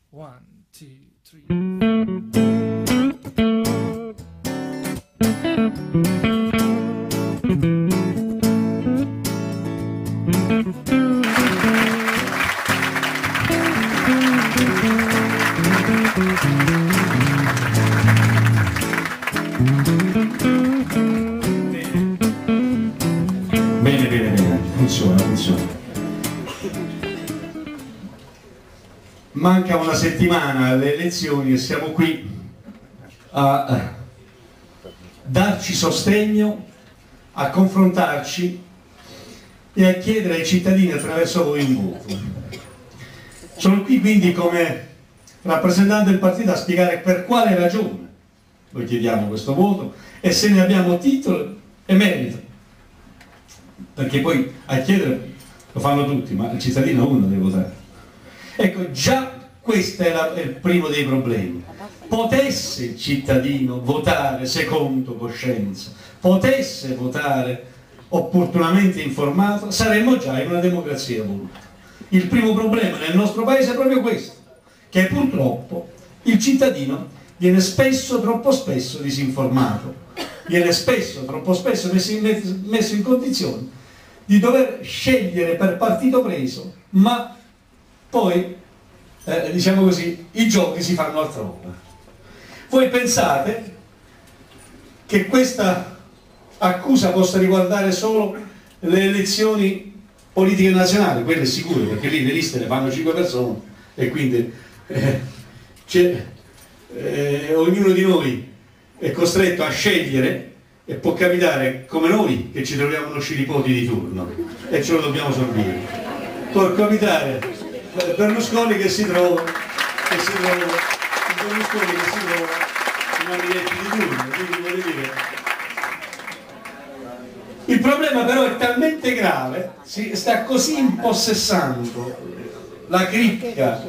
1, 2, 3. Bene, bene, bene, funziona, funziona. Manca una settimana alle elezioni e siamo qui a darci sostegno, a confrontarci e a chiedere ai cittadini attraverso voi un voto. Sono qui quindi come rappresentante del partito a spiegare per quale ragione noi chiediamo questo voto e se ne abbiamo titolo e merito. Perché poi a chiedere lo fanno tutti, ma il cittadino uno deve votare. Ecco, già questo è il primo dei problemi. Potesse il cittadino votare secondo coscienza, potesse votare opportunamente informato, saremmo già in una democrazia evoluta. Il primo problema nel nostro paese è proprio questo, che purtroppo il cittadino viene spesso, troppo spesso disinformato, viene spesso, troppo spesso messo in condizione di dover scegliere per partito preso, ma poi, diciamo così, i giochi si fanno altrove. Voi pensate che questa accusa possa riguardare solo le elezioni politiche nazionali? Quello è sicuro, perché lì le liste le fanno 5 persone e quindi ognuno di noi è costretto a scegliere. E può capitare come noi che ci troviamo uno sciripoti di turno e ce lo dobbiamo sorbire. Può capitare Berlusconi che si trova Berlusconi che si trova in amichetti di turno, quindi voglio dire. Il problema però è talmente grave, si sta così impossessando la cricca,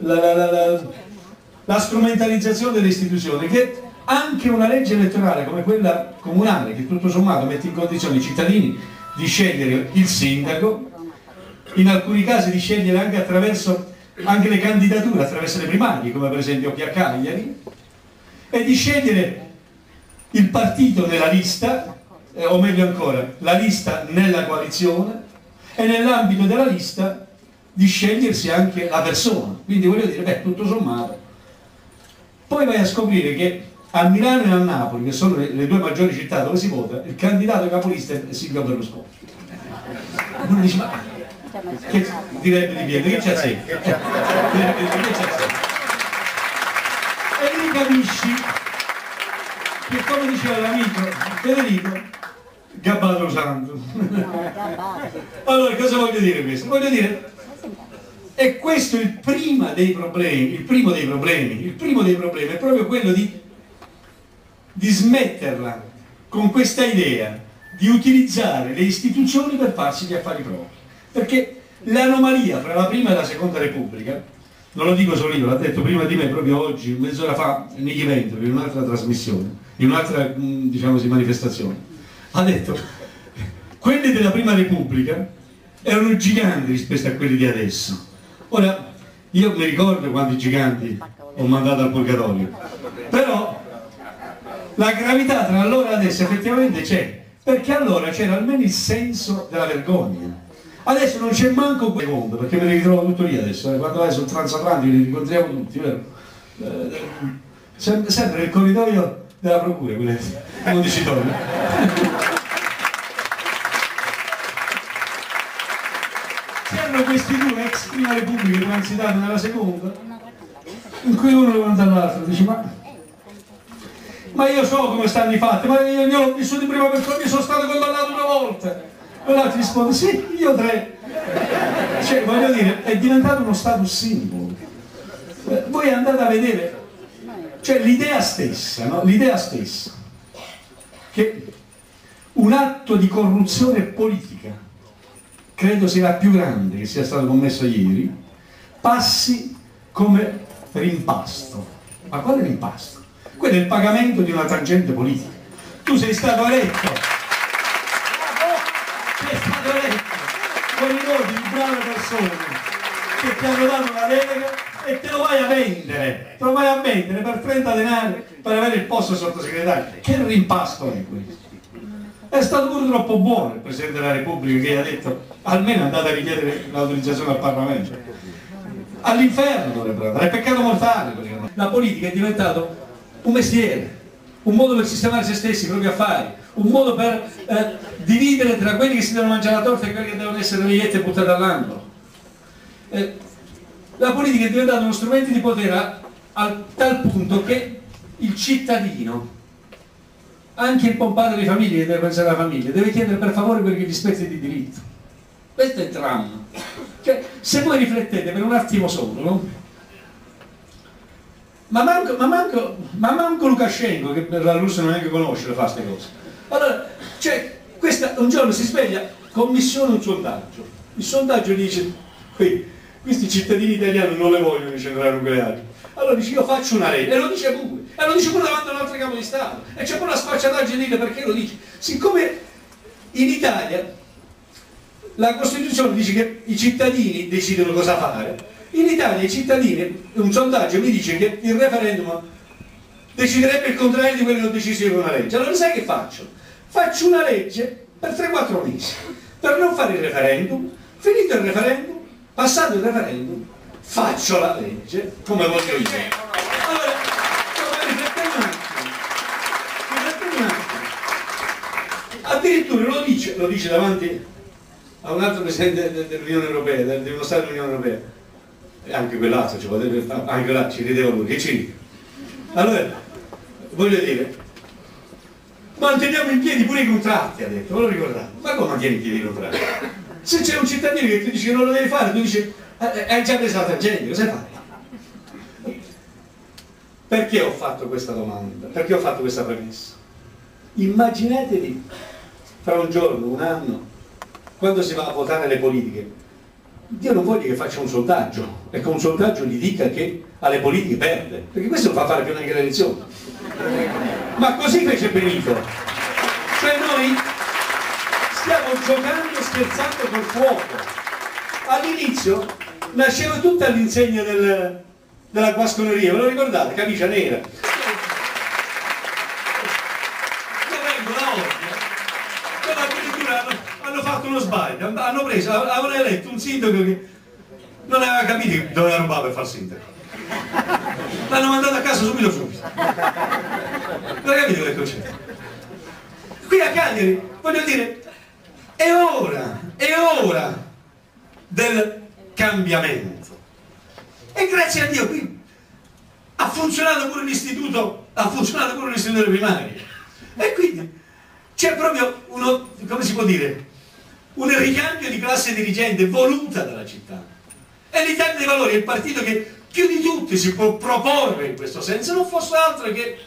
la strumentalizzazione delle istituzioni, che anche una legge elettorale come quella comunale, che tutto sommato mette in condizione i cittadini di scegliere il sindaco, in alcuni casi di scegliere anche attraverso anche le candidature, attraverso le primarie, come per esempio qui a Cagliari, e di scegliere il partito nella lista, o meglio ancora, la lista nella coalizione, e nell'ambito della lista di scegliersi anche la persona. Quindi voglio dire, beh, tutto sommato. Poi vai a scoprire che a Milano e a Napoli, che sono le due maggiori città dove si vota, il candidato capolista è Silvio Berlusconi. Uno dice, ma che direbbe di Pietro? Che c'è sé? E lì capisci che, come diceva l'amico Federico, Gabbato Santo. Allora, cosa voglio dire questo? Voglio dire, e questo è il primo dei problemi è proprio quello di smetterla con questa idea di utilizzare le istituzioni per farsi gli affari propri, perché l'anomalia fra la prima e la seconda repubblica, non lo dico solo io, l'ha detto prima di me proprio oggi, mezz'ora fa, Nichi Venturi, in un'altra trasmissione, in un'altra, diciamo così, manifestazione, ha detto quelli della prima repubblica erano giganti rispetto a quelli di adesso. Ora, io mi ricordo quando i giganti ho mandato al purgatorio, però la gravità tra allora e adesso effettivamente c'è, perché allora c'era almeno il senso della vergogna. Adesso non c'è manco un secondo, perché me ne ritrovo tutto lì adesso, quando vai sul transatlantico li incontriamo tutti, vero? Sempre nel corridoio della procura, come dici tu. C'erano questi due ex prima repubblica transitati nella seconda, in cui uno lo guarda all'altro e dice ma io so come stanno i fatti, ma io l'ho vissuto in prima persona, io sono stato condannato 2 volte. E l'altro risponde, sì, io 3. Cioè, voglio dire, è diventato uno status symbol. Voi andate a vedere, cioè l'idea stessa, no? L'idea stessa, che un atto di corruzione politica, credo sia la più grande che sia stato commesso ieri, passi come rimpasto. Ma quale rimpasto? Quello è il pagamento di una tangente politica. Tu sei stato eletto con i voti di brave persone che ti hanno dato una delega e te lo vai a vendere, per 30 denari per avere il posto di sottosegretario. Che rimpasto è questo? È stato pure troppo buono il Presidente della Repubblica che ha detto almeno andate a richiedere l'autorizzazione al Parlamento. All'inferno dovrebbero andare, è peccato mortale. La politica è diventato un mestiere, un modo per sistemare se stessi, i propri affari, un modo per dividere tra quelli che si devono mangiare la torta e quelli che devono essere reiette e buttate all'angolo. La politica è diventata uno strumento di potere a tal punto che il cittadino, anche il buon padre di famiglia che deve pensare alla famiglia, deve chiedere per favore perché gli spetti di diritto. Questo è il dramma. Cioè, se voi riflettete per un attimo solo, no? ma manco Lukashenko, che la Russia non neanche conosce, le fa queste cose. Allora, cioè, un giorno si sveglia, commissiona un sondaggio. Il sondaggio dice, questi cittadini italiani non le vogliono le centrali nucleari. Allora dice, io faccio una legge, e lo dice pure davanti a un altro capo di Stato, e c'è pure la sfacciataggine di dire perché lo dice. Siccome in Italia la Costituzione dice che i cittadini decidono cosa fare, in Italia i cittadini, un sondaggio mi dice che il referendum deciderebbe il contrario di quello che ho deciso io con una legge. Allora sai che faccio? Faccio una legge per 3-4 mesi, per non fare il referendum, finito il referendum, passato il referendum, faccio la legge come voglio io. Allora, riflettete un attimo. Addirittura lo dice davanti a un altro presidente dell'Unione Europea, di uno Stato dell'Unione Europea, e anche quell'altro ci potrebbe fare, anche là ci rideva lui, che ci ride. Allora, voglio dire, manteniamo in piedi pure i contratti, ha detto, ve lo ricordate? Ma come mantieni in piedi i contratti? Se c'è un cittadino che ti dice che non lo devi fare, tu dici, hai già preso la tangente, cosa hai fatto? Perché ho fatto questa domanda? Perché ho fatto questa premessa? Immaginatevi fra un giorno, un anno, quando si va a votare le politiche, Dio non voglia che faccia un sondaggio e con un sondaggio gli dica che alle politiche perde, perché questo non fa fare più neanche le elezioni. Ma così fece Benito. Cioè noi stiamo giocando e scherzando col fuoco. All'inizio nasceva tutta all'insegna della guasconeria, ve lo ricordate? Camicia nera. Io vengo da oggi, però addirittura hanno fatto uno sbaglio, avevano eletto un sindaco che non aveva capito dove rubare per far sindaco. L'hanno mandato a casa subito. Non capite quel concetto? Qui a Cagliari, voglio dire, è ora del cambiamento. E grazie a Dio qui ha funzionato pure l'istituto delle primarie. E quindi c'è proprio come si può dire, un ricambio di classe dirigente voluta dalla città. E l'Italia dei Valori è il partito che più di tutti si può proporre in questo senso, non fosse altro che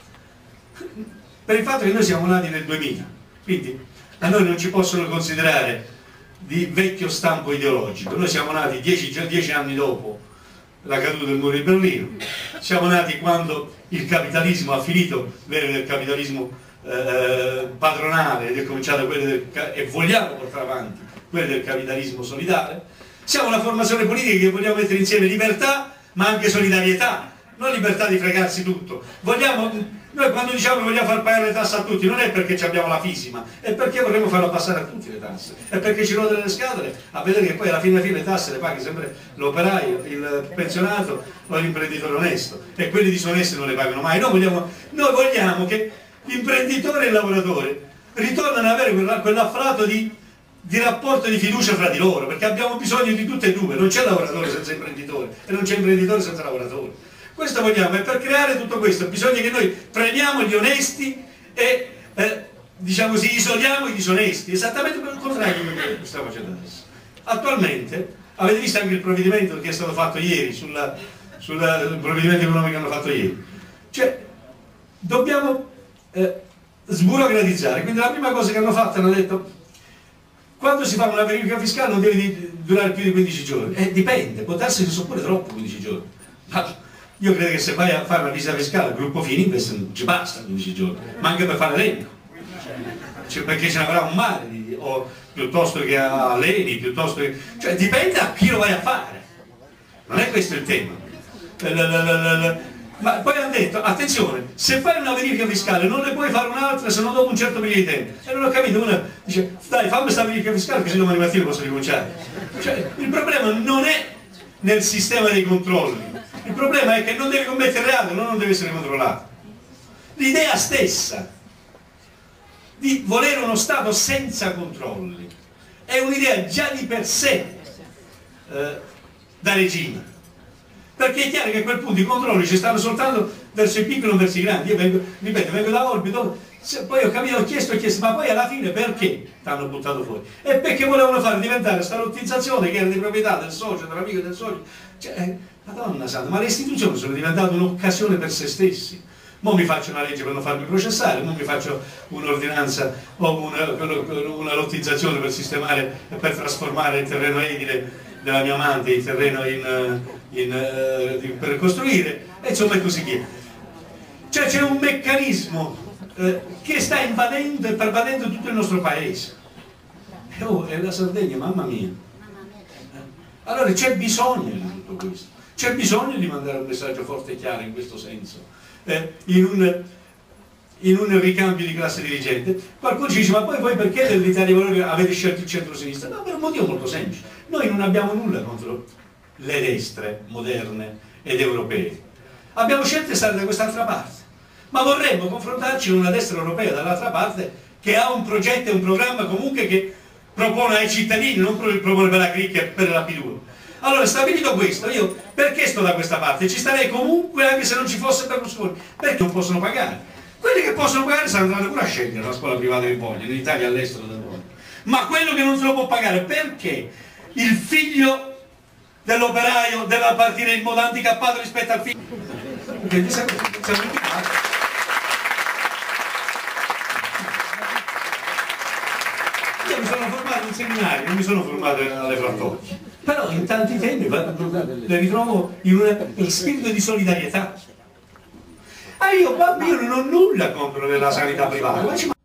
per il fatto che noi siamo nati nel 2000, quindi a noi non ci possono considerare di vecchio stampo ideologico. Noi siamo nati 10 anni dopo la caduta del muro di Berlino, siamo nati quando il capitalismo ha finito il capitalismo padronale ed è cominciato quello e vogliamo portare avanti quello del capitalismo solidale. Siamo una formazione politica che vogliamo mettere insieme libertà ma anche solidarietà, non libertà di fregarsi tutto. Noi quando diciamo che vogliamo far pagare le tasse a tutti non è perché abbiamo la fisima, è perché vorremmo farlo passare a tutti le tasse, è perché ci rode le scatole a vedere che poi alla fine le tasse le paghi sempre l'operaio, il pensionato o l'imprenditore onesto, e quelli disonesti non le pagano mai. Noi vogliamo che l'imprenditore e il lavoratore ritornano ad avere quell'afflato di rapporto di fiducia fra di loro, perché abbiamo bisogno di tutte e due, non c'è lavoratore senza imprenditore e non c'è imprenditore senza lavoratore. Questo vogliamo, e per creare tutto questo bisogna che noi premiamo gli onesti e diciamo così, isoliamo i disonesti, esattamente per il contrario di quello che stiamo facendo adesso. Attualmente avete visto anche il provvedimento che è stato fatto ieri sul provvedimento economico che hanno fatto ieri, cioè dobbiamo sburocratizzare. Quindi la prima cosa che hanno fatto, hanno detto, quando si fa una verifica fiscale non deve durare più di 15 giorni. Dipende, può darsi che sono pure troppo 15 giorni. Ma io credo che se vai a fare una visita fiscale al gruppo Fininvest non ci basta 15 giorni, ma anche per fare l'elenco. Perché ce ne avrà un mare, o piuttosto che a Leni, piuttosto che... Cioè dipende a chi lo vai a fare. Non è questo il tema. Ma poi hanno detto, attenzione, se fai una verifica fiscale non ne puoi fare un'altra se non dopo un certo periodo di tempo. E non ho capito, uno dice, dai, fammi questa verifica fiscale così domani mattina posso ricominciare. Cioè, il problema non è nel sistema dei controlli, il problema è che non devi commettere reato, non deve essere controllato. L'idea stessa di volere uno Stato senza controlli è un'idea già di per sé da regime, perché è chiaro che a quel punto i controlli ci stanno soltanto verso i piccoli e verso i grandi. Io vengo da Orbito, poi ho chiesto, ma poi alla fine perché ti hanno buttato fuori? E perché volevano fare diventare questa lottizzazione che era di proprietà del socio, dell'amico del socio. Cioè, Madonna santa, ma le istituzioni sono diventate un'occasione per se stessi. Mo mi faccio una legge per non farmi processare, mo mi faccio un'ordinanza o una lottizzazione per sistemare e per trasformare il terreno edile della mia amante in terreno per costruire, e insomma è così via. Cioè c'è un meccanismo che sta invadendo e pervadendo tutto il nostro paese. E la Sardegna, mamma mia. Allora c'è bisogno di tutto questo, c'è bisogno di mandare un messaggio forte e chiaro in questo senso. In un ricambio di classe dirigente. Qualcuno ci dice, ma poi voi perché dell'Italia Valori avete scelto il centro-sinistra? No, per un motivo molto semplice: noi non abbiamo nulla contro le destre moderne ed europee, abbiamo scelto di stare da quest'altra parte, ma vorremmo confrontarci con una destra europea dall'altra parte che ha un progetto e un programma comunque che propone ai cittadini, non propone per la cricca e per la P2. Allora, stabilito questo, io perché sto da questa parte? Ci starei comunque anche se non ci fosse Berlusconi, perché non possono pagare. Quelli che possono pagare saranno andati pure a scegliere la scuola privata che vogliono, in Italia e all'estero da vogliono. Ma quello che non se lo può pagare, perché il figlio dell'operaio deve partire in modo handicappato rispetto al figlio? Perché siamo impicati. Io mi sono formato in seminario, non mi sono formato alle Frattocchie. Però in tanti temi le ritrovo in un spirito di solidarietà. Io non ho nulla contro la sanità privata,